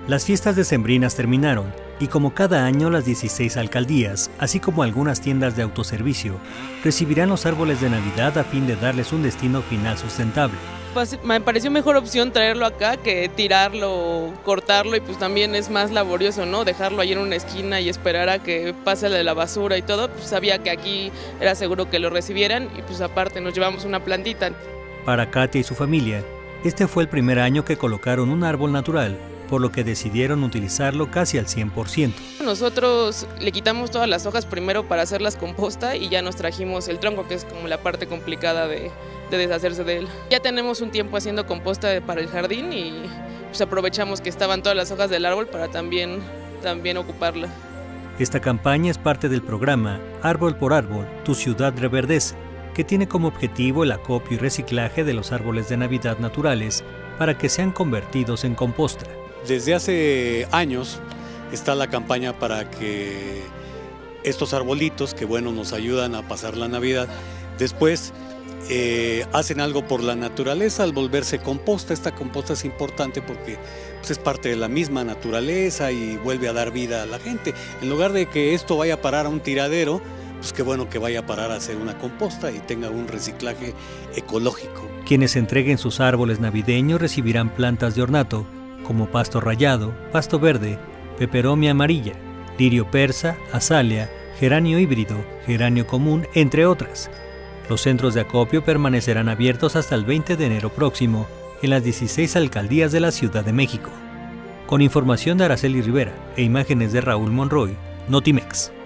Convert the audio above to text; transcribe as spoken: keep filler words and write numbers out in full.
Las fiestas decembrinas terminaron y como cada año las dieciséis alcaldías, así como algunas tiendas de autoservicio, recibirán los árboles de Navidad a fin de darles un destino final sustentable. Pues me pareció mejor opción traerlo acá que tirarlo, cortarlo, y pues también es más laborioso, ¿no? Dejarlo ahí en una esquina y esperar a que pase de la basura y todo. Pues sabía que aquí era seguro que lo recibieran y pues aparte nos llevamos una plantita. Para Katia y su familia, este fue el primer año que colocaron un árbol natural, por lo que decidieron utilizarlo casi al cien por ciento. Nosotros le quitamos todas las hojas primero para hacerlas composta y ya nos trajimos el tronco, que es como la parte complicada de, de deshacerse de él. Ya tenemos un tiempo haciendo composta para el jardín y pues aprovechamos que estaban todas las hojas del árbol para también, también ocuparla. Esta campaña es parte del programa Árbol por Árbol, tu ciudad reverdece, que tiene como objetivo el acopio y reciclaje de los árboles de Navidad naturales para que sean convertidos en composta. Desde hace años está la campaña para que estos arbolitos, que bueno, nos ayudan a pasar la Navidad, después eh, hacen algo por la naturaleza al volverse composta. Esta composta es importante porque pues, es parte de la misma naturaleza y vuelve a dar vida a la gente. En lugar de que esto vaya a parar a un tiradero, pues qué bueno que vaya a parar a hacer una composta y tenga un reciclaje ecológico. Quienes entreguen sus árboles navideños recibirán plantas de ornato, como pasto rallado, pasto verde, peperomia amarilla, lirio persa, azalea, geranio híbrido, geranio común, entre otras. Los centros de acopio permanecerán abiertos hasta el veinte de enero próximo en las dieciséis alcaldías de la Ciudad de México. Con información de Araceli Rivera e imágenes de Raúl Monroy, Notimex.